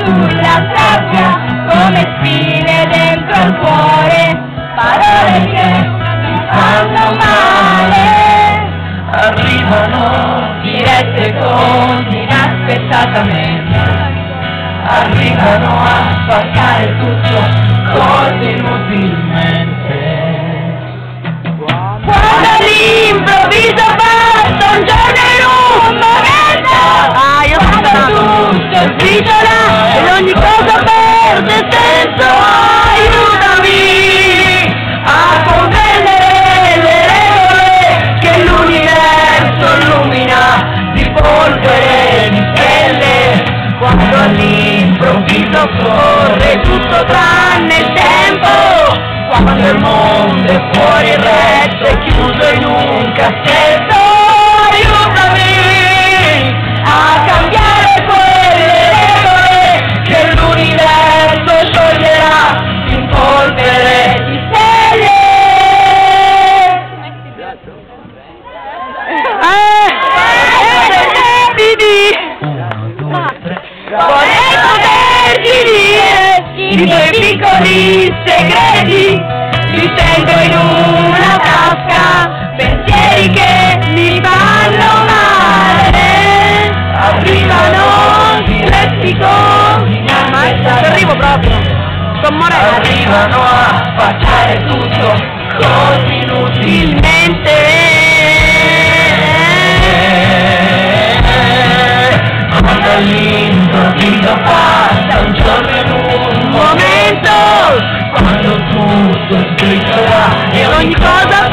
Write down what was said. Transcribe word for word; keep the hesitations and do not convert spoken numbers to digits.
sulla sabbia come spine dentro il cuore, parole che mi fanno male, arrivano dirette così inaspettatamente, arrivano a spaccare tutto così inutilmente. Quando all'improvviso basta un giorno in un momento, Ah, io sono tutto sbriciola ed ogni cosa perde senso. Aiutami a comprendere le regole che l'universo illumina di polvere, di stelle. Quando all'improvviso corre tutto tranne il tempo, quando il mondo è fuori il resto è chiuso in un cassetto. Aiutami a cambiare quelle regole che l'universo scioglierà in polvere di stelle. Eh! Didi! Vorrei poterti dire i miei piccoli segreti, li tengo in una tasca, pensieri che mi fanno male, arrivano diretti così inaspettatamente, arrivo proprio, sto morendo. Arrivano a spacciare tutto così inutilmente. Quando all'improvviso passa un giorno in un momento, quando tutto sbriciola e ogni cosa